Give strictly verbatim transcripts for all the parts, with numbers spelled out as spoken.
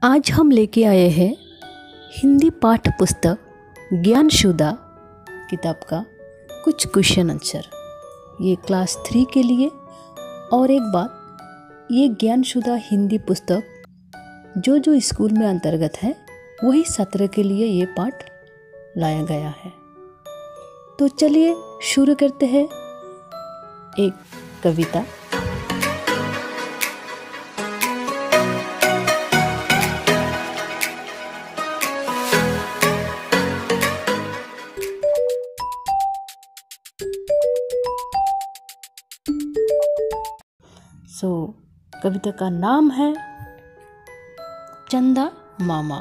आज हम लेके आए हैं हिंदी पाठ्य पुस्तक ज्ञानसुधा किताब का कुछ क्वेश्चन आंसर। ये क्लास थ्री के लिए। और एक बात, ये ज्ञानसुधा हिंदी पुस्तक जो जो स्कूल में अंतर्गत है वही सत्र के लिए ये पाठ लाया गया है। तो चलिए शुरू करते हैं। एक कविता। सो so, कविता का नाम है चंदा मामा।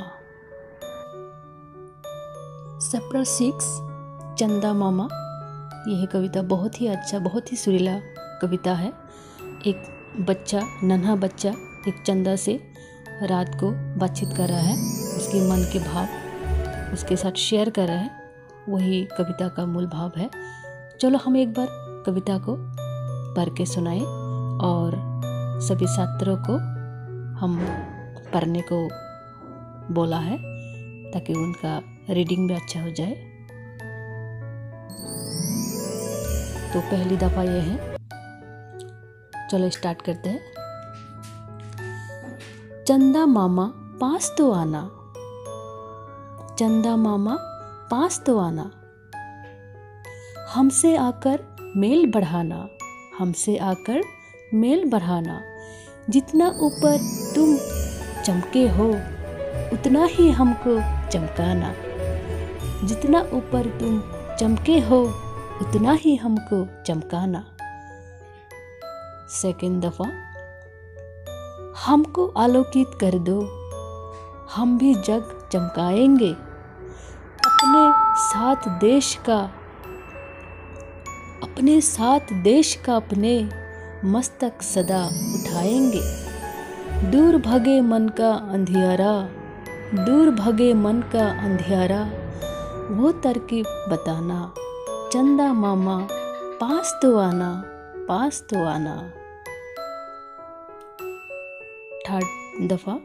चैप्टर सिक्स चंदा मामा। यह कविता बहुत ही अच्छा, बहुत ही सुरीला कविता है। एक बच्चा, नन्हा बच्चा एक चंदा से रात को बातचीत कर रहा है, उसके मन के भाव उसके साथ शेयर कर रहा है। वही कविता का मूल भाव है। चलो हम एक बार कविता को पढ़ के सुनाए और सभी छात्रों को हम पढ़ने को बोला है ताकि उनका रीडिंग भी अच्छा हो जाए। तो पहली दफ़ा ये है। चलो स्टार्ट करते हैं। चंदा मामा पास तो आना, चंदा मामा पास तो आना, हमसे आकर मेल बढ़ाना, हमसे आकर मेल बढ़ाना। जितना ऊपर तुम चमके हो उतना ही हमको चमकाना, जितना ऊपर तुम चमके हो उतना ही हमको चमकाना। सेकंड दफा। हमको आलोकित कर दो, हम भी जग चमकाएंगे, अपने साथ देश का अपने साथ देश का अपने मस्तक सदा उठाएंगे। दूर भगे मन का अंधियारा, दूर भगे मन का अंधियारा, वो तरकीब बताना, चंदा मामा पास तो आना, पास तो आना। थर्ड दफा।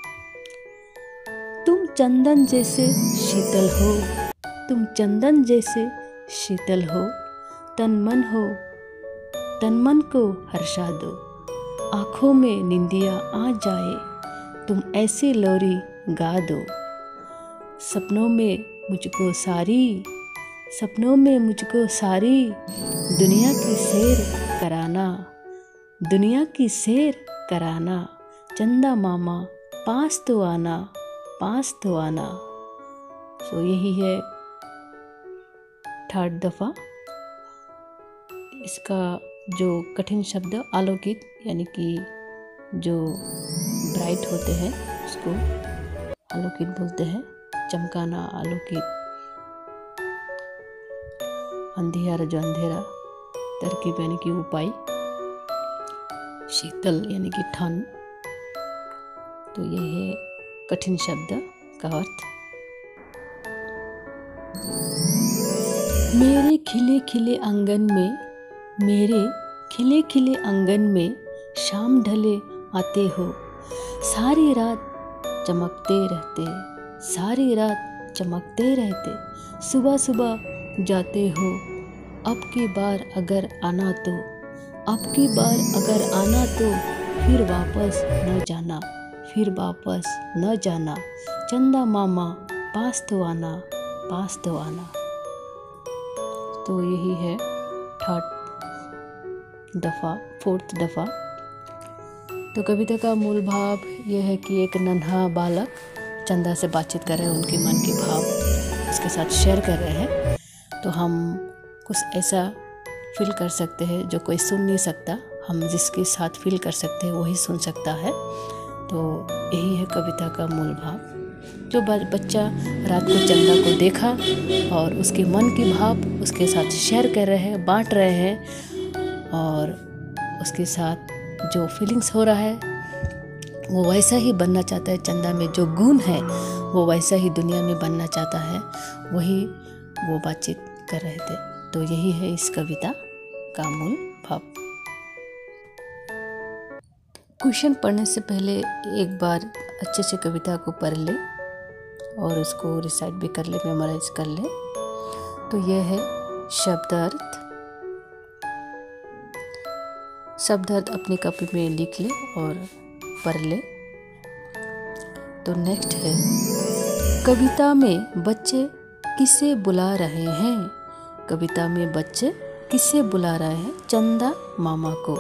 तुम चंदन जैसे शीतल हो, तुम चंदन जैसे शीतल हो, तन मन हो तन मन को हर्षा दो, आँखों में निंदिया आ जाए, तुम ऐसी लोरी गा दो। सपनों में मुझको सारी, सपनों में मुझको सारी दुनिया की सैर कराना, दुनिया की सैर कराना। चंदा मामा पास तो आना, पास तो आना। सो so, यही है थर्ड दफा। इसका जो कठिन शब्द आलोकित यानी कि जो ब्राइट होते हैं उसको आलोकित बोलते हैं। चमकाना, आलोकित। अंधियारा जो अंधेरा, तरकीब यानी कि उपाय, शीतल यानी कि ठंड। तो ये है कठिन शब्द का अर्थ। मेरे खिले खिले आंगन में, मेरे खिले खिले आंगन में शाम ढले आते हो, सारी रात चमकते रहते, सारी रात चमकते रहते, सुबह सुबह जाते हो, अब की बार अगर आना तो, अब की बार अगर आना तो फिर वापस न जाना, फिर वापस न जाना। चंदा मामा पास तो आना, पास तो आना। तो यही है थर्ड दफ़ा, फोर्थ दफ़ा। तो कविता का मूल भाव यह है कि एक नन्हा बालक चंदा से बातचीत कर रहे हैं, उनके मन के भाव उसके साथ शेयर कर रहे हैं। तो हम कुछ ऐसा फील कर सकते हैं जो कोई सुन नहीं सकता, हम जिसके साथ फील कर सकते हैं वही सुन सकता है। तो यही है कविता का मूल भाव। जो बच्चा रात को चंदा को देखा और उसके मन के भाव उसके साथ शेयर कर रहे हैं, बांट रहे हैं, और उसके साथ जो फीलिंग्स हो रहा है वो वैसा ही बनना चाहता है। चंदा में जो गुण है वो वैसा ही दुनिया में बनना चाहता है, वही वो बातचीत कर रहे थे। तो यही है इस कविता का मूल भाव। क्वेश्चन पढ़ने से पहले एक बार अच्छे से कविता को पढ़ ले और उसको रिसाइट भी कर ले, मेमोराइज कर ले। तो यह है शब्दार्थ। शब्दार्थ अपनी कॉपी में लिख ले और पढ़ ले। तो नेक्स्ट है, कविता में बच्चे किसे बुला रहे हैं? कविता में बच्चे किसे बुला रहे हैं? चंदा मामा को।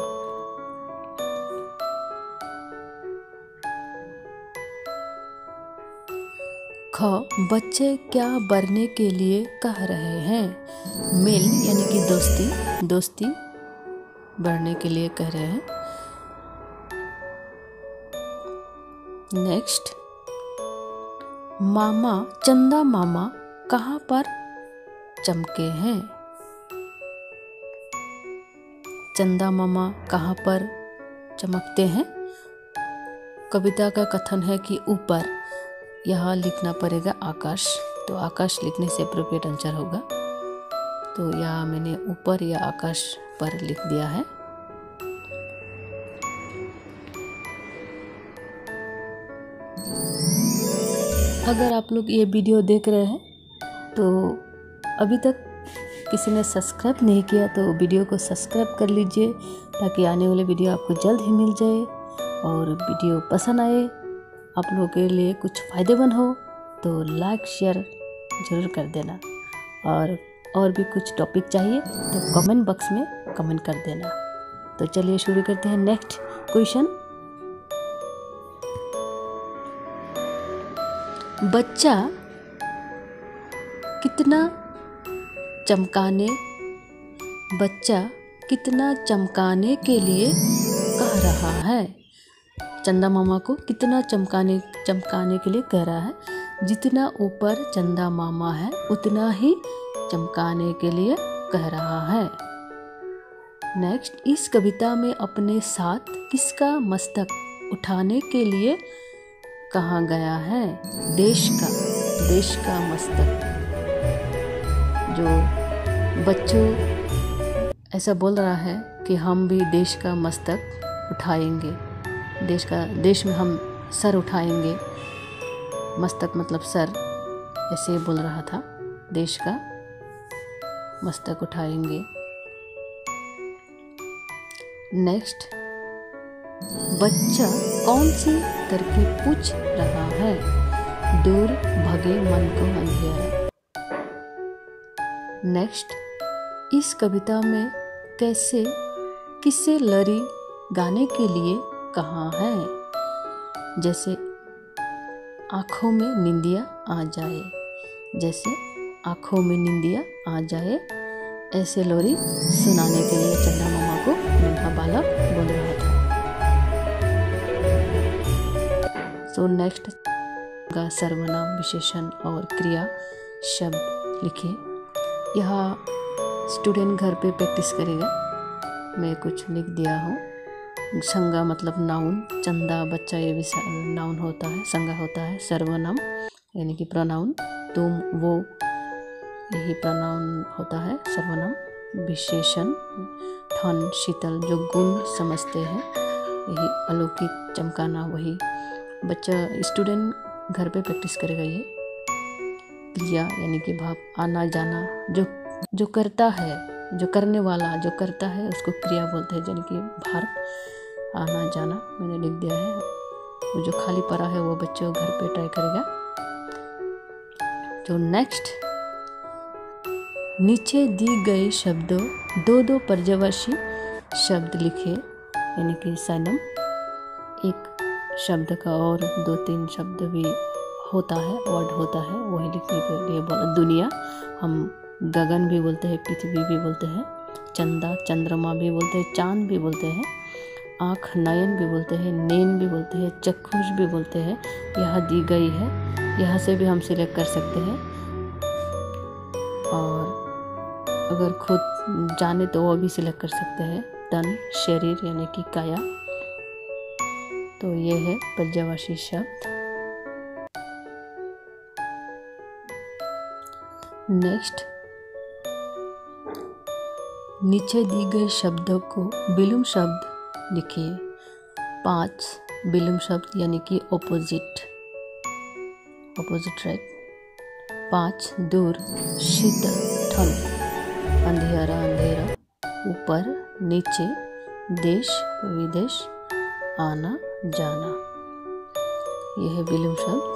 ख, बच्चे क्या बढ़ने के लिए कह रहे हैं? मिल यानी कि दोस्ती, दोस्ती बढ़ने के लिए कह रहे हैं। नेक्स्ट, मामा, चंदा मामा कहाँ पर चमके हैं? चंदा मामा कहाँ पर चमकते हैं? कविता का कथन है कि ऊपर, यहाँ लिखना पड़ेगा आकाश। तो आकाश लिखने से अप्रोप्रिएट आंसर होगा। तो यहाँ मैंने ऊपर या आकाश पर लिख दिया है। अगर आप लोग ये वीडियो देख रहे हैं तो अभी तक किसी ने सब्सक्राइब नहीं किया तो वीडियो को सब्सक्राइब कर लीजिए, ताकि आने वाले वीडियो आपको जल्द ही मिल जाए। और वीडियो पसंद आए, आप लोगों के लिए कुछ फ़ायदेमंद हो तो लाइक शेयर ज़रूर कर देना। और और भी कुछ टॉपिक चाहिए तो कमेंट बॉक्स में कमेंट कर देना। तो चलिए शुरू करते हैं नेक्स्ट क्वेश्चन। बच्चा कितना चमकाने बच्चा कितना चमकाने के लिए कह रहा है? चंदा मामा को कितना चमकाने चमकाने के लिए कह रहा है? जितना ऊपर चंदा मामा है उतना ही चमकाने के लिए कह रहा है। नेक्स्ट, इस कविता में अपने साथ किसका मस्तक उठाने के लिए कहा गया है? देश का देश का मस्तक। जो बच्चों ऐसा बोल रहा है कि हम भी देश का मस्तक उठाएंगे, देश का देश में हम सर उठाएंगे। मस्तक मतलब सर, ऐसे बोल रहा था। देश का मस्तक उठाएंगे। नेक्स्ट, बच्चा कौन सी तरकीब पूछ रहा है? दूर भगे मन को अंधेरा। नेक्स्ट, इस कविता में कैसे किससे लरी गाने के लिए कहा है? जैसे आँखों में निंदिया आ जाए, जैसे आँखों में निंदिया आ जाए, ऐसे लोरी सुनाने के लिए चंदा मामा को नन्हा बालक बोल रहा था। सो नेक्स्ट का सर्वनाम, विशेषण और क्रिया शब्द लिखिए। यहाँ स्टूडेंट घर पे प्रैक्टिस करेगा। मैं कुछ लिख दिया हूँ। संज्ञा मतलब नाउन, चंदा बच्चा ये भी नाउन होता है, संज्ञा होता है। सर्वनाम यानी कि प्रोनाउन, तुम वो यही प्रोनाउन होता है सर्वनाम। विशेषण ठन शीतल जो गुण समझते हैं, यही अलौकिक चमकाना, वही बच्चा स्टूडेंट घर पे प्रैक्टिस करेगा। ये क्रिया यानी कि भाव, आना जाना, जो जो करता है, जो करने वाला जो करता है उसको क्रिया बोलते हैं, यानी कि भाव आना जाना मैंने लिख दिया है। वो जो खाली पड़ा है वो बच्चों घर पे ट्राई करेगा। तो नेक्स्ट, नीचे दी गए शब्दों दो दो पर्यायवाची शब्द लिखे, यानी कि साइनम। एक शब्द का और दो तीन शब्द भी होता है, वर्ड होता है, वही लिखने के लिए बोला। दुनिया हम गगन भी बोलते हैं, पृथ्वी भी बोलते हैं, चंदा चंद्रमा भी बोलते हैं, चांद भी बोलते हैं, आँख नयन भी बोलते हैं, नैन भी बोलते हैं, चक्षुष भी बोलते हैं। यह दी गई है, यहाँ से भी हम सिलेक्ट कर सकते हैं। और अगर खुद जाने तो वो भी सिलेक्ट कर सकते हैं। तन शरीर यानी कि काया। तो ये है पर्यायवाची शब्द। नेक्स्ट, नीचे दी गए शब्दों को विलोम शब्द लिखिए। पाँच विलोम शब्द यानी कि ऑपोजिट ऑपोजिट राइट। पाँच दूर, शीतल, ठंड, अंधेरा अंधेरा, ऊपर नीचे, देश विदेश, आना जाना, यह है विलोम शब्द।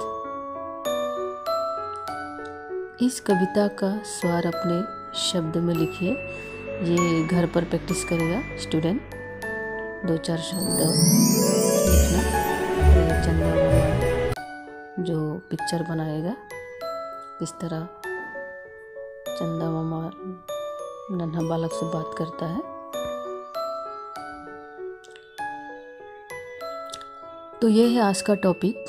इस कविता का स्वर अपने शब्द में लिखिए। ये घर पर प्रैक्टिस करेगा स्टूडेंट। दो चार शब्द लिखना। ये चंदा मामा जो पिक्चर बनाएगा किस तरह चंदा मामा नन्हा बालक से बात करता है। तो ये है आज का टॉपिक।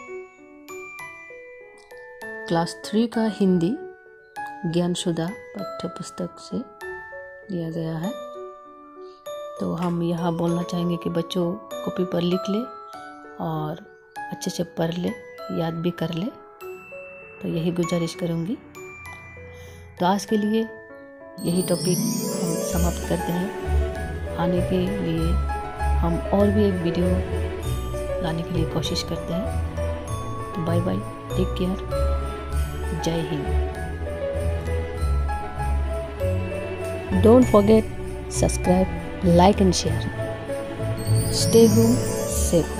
क्लास थ्री का हिंदी ज्ञानसुधा पाठ्य पुस्तक से लिया गया है। तो हम यहाँ बोलना चाहेंगे कि बच्चों कॉपी पर लिख ले और अच्छे से पढ़ ले, याद भी कर ले। तो यही गुजारिश करूँगी। तो आज के लिए यही टॉपिक हम समाप्त करते हैं। आने के लिए हम और भी एक वीडियो लाने के लिए कोशिश करते हैं। तो बाय बाय, टेक केयर, जय Hind. Don't forget, subscribe, like and share. Stay home, safe.